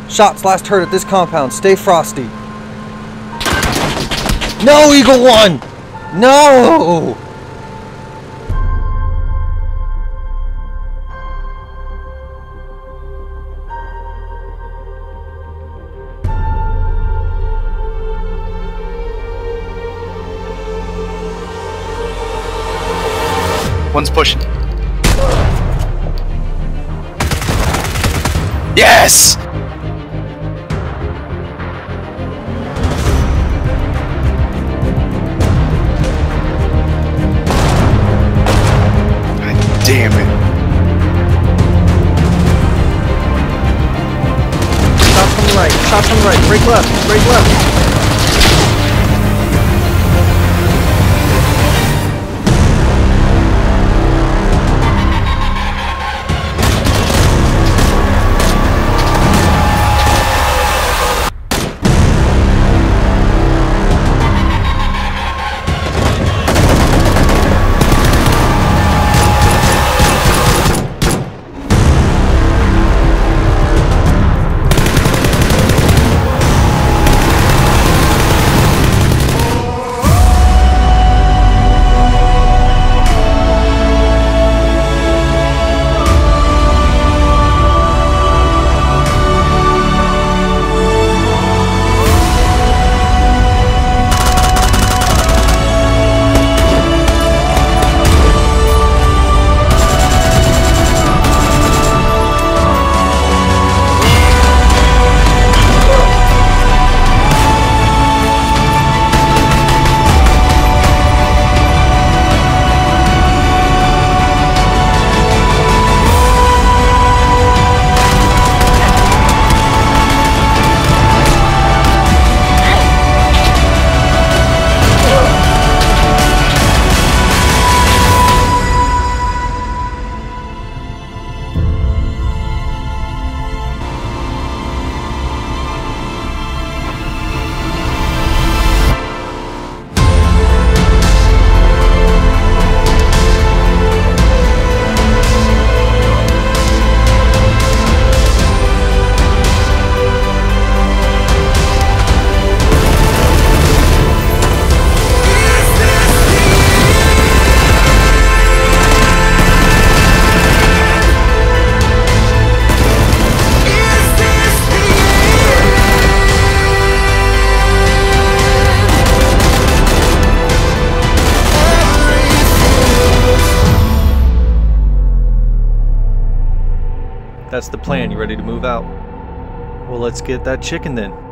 Shots last heard at this compound. Stay frosty. No, Eagle 1! No! One's pushing. Yes! God damn it. Shots from the right, shots from the right. Break left, break left. That's the plan. You ready to move out? Well, let's get that chicken then.